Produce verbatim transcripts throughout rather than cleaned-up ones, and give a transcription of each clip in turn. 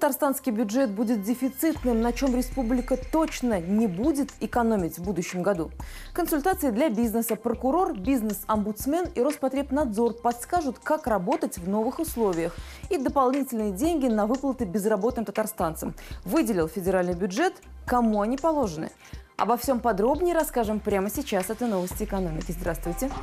Татарстанский бюджет будет дефицитным, на чем республика точно не будет экономить в будущем году. Консультации для бизнеса. Прокурор, бизнес-омбудсмен и Роспотребнадзор подскажут, как работать в новых условиях. И дополнительные деньги на выплаты безработным татарстанцам. Выделил федеральный бюджет, кому они положены. Обо всем подробнее расскажем прямо сейчас. Это новости экономики. Здравствуйте.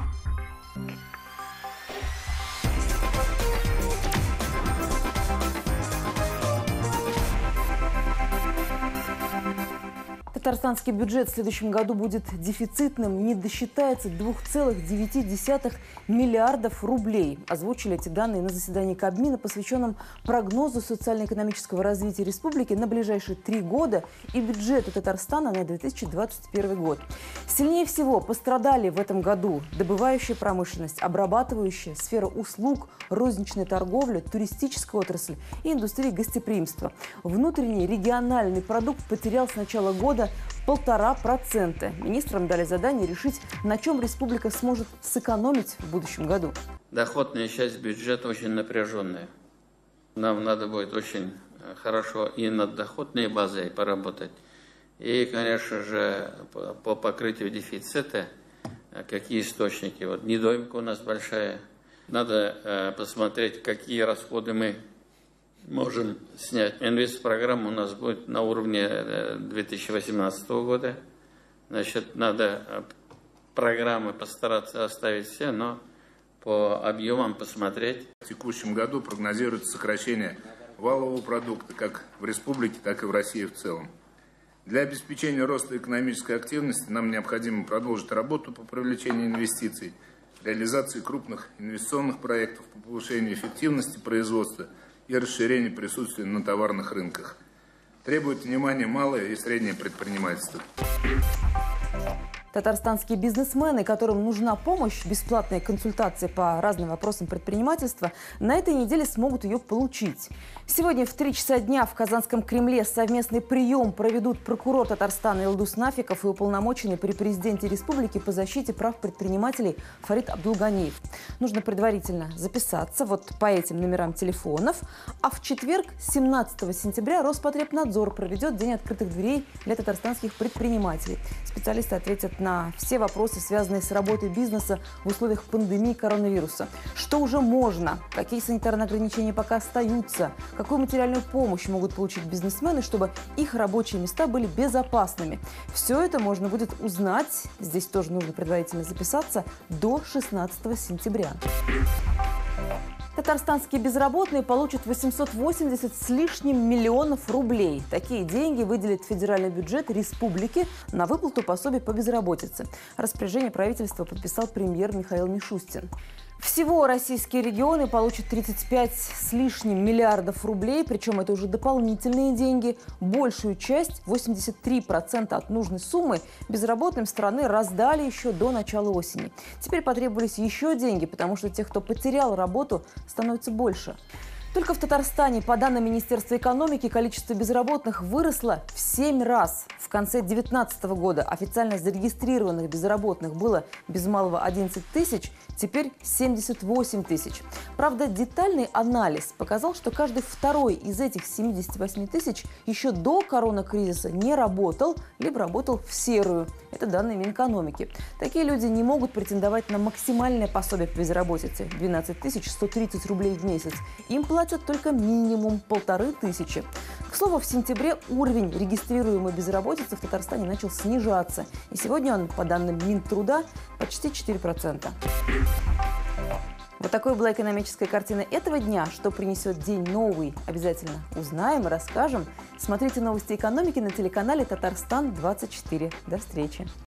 Татарстанский бюджет в следующем году будет дефицитным, не досчитается двух целых девяти десятых миллиардов рублей. Озвучили эти данные на заседании Кабмина, посвященном прогнозу социально-экономического развития республики на ближайшие три года и бюджету Татарстана на две тысячи двадцать первый год. Сильнее всего пострадали в этом году добывающая промышленность, обрабатывающая, сфера услуг, розничная торговля, туристическая отрасль и индустрия гостеприимства. Внутренний региональный продукт потерял с начала года полтора процента. Министрам дали задание решить, на чем республика сможет сэкономить в будущем году. Доходная часть бюджета очень напряженная. Нам надо будет очень хорошо и над доходной базой поработать. И, конечно же, по покрытию дефицита, какие источники. Вот недоимка у нас большая. Надо посмотреть, какие расходы мы можем снять. Инвестпрограмма у нас будет на уровне две тысячи восемнадцатого года. Значит, надо программы постараться оставить все, но по объемам посмотреть. В текущем году прогнозируется сокращение валового продукта как в республике, так и в России в целом. Для обеспечения роста экономической активности нам необходимо продолжить работу по привлечению инвестиций, реализации крупных инвестиционных проектов по повышению эффективности производства и расширение присутствия на товарных рынках. Требует внимания малое и среднее предпринимательство. Татарстанские бизнесмены, которым нужна помощь, бесплатная консультация по разным вопросам предпринимательства, на этой неделе смогут ее получить. Сегодня в три часа дня в Казанском Кремле совместный прием проведут прокурор Татарстана Илдус Нафиков и уполномоченный при президенте республики по защите прав предпринимателей Фарид Абдулганиев. Нужно предварительно записаться вот по этим номерам телефонов. А в четверг, семнадцатого сентября, Роспотребнадзор проведет День открытых дверей для татарстанских предпринимателей. Специалисты ответят на все вопросы, связанные с работой бизнеса в условиях пандемии коронавируса. Что уже можно? Какие санитарные ограничения пока остаются? Какую материальную помощь могут получить бизнесмены, чтобы их рабочие места были безопасными? Все это можно будет узнать, здесь тоже нужно предварительно записаться, до шестнадцатого сентября. Татарстанские безработные получат восемьсот восемьдесят с лишним миллионов рублей. Такие деньги выделит федеральный бюджет республики на выплату пособий по безработице. Распоряжение правительства подписал премьер Михаил Мишустин. Всего российские регионы получат тридцать пять с лишним миллиардов рублей, причем это уже дополнительные деньги. Большую часть, восемьдесят три процента от нужной суммы, безработным страны раздали еще до начала осени. Теперь потребовались еще деньги, потому что тех, кто потерял работу, становится больше. Только в Татарстане, по данным Министерства экономики, количество безработных выросло в семь раз. В конце две тысячи девятнадцатого года официально зарегистрированных безработных было без малого одиннадцать тысяч, теперь семьдесят восемь тысяч. Правда, детальный анализ показал, что каждый второй из этих семидесяти восьми тысяч еще до коронакризиса не работал, либо работал в серую. Это данные Минэкономики. Такие люди не могут претендовать на максимальное пособие по безработице – двенадцать тысяч сто тридцать рублей в месяц. Им платят только минимум полторы тысячи. К слову, в сентябре уровень регистрируемой безработицы в Татарстане начал снижаться. И сегодня он, по данным Минтруда, почти четыре процента. Вот такой была экономическая картина этого дня. Что принесет день новый, обязательно узнаем и расскажем. Смотрите новости экономики на телеканале Татарстан двадцать четыре. До встречи.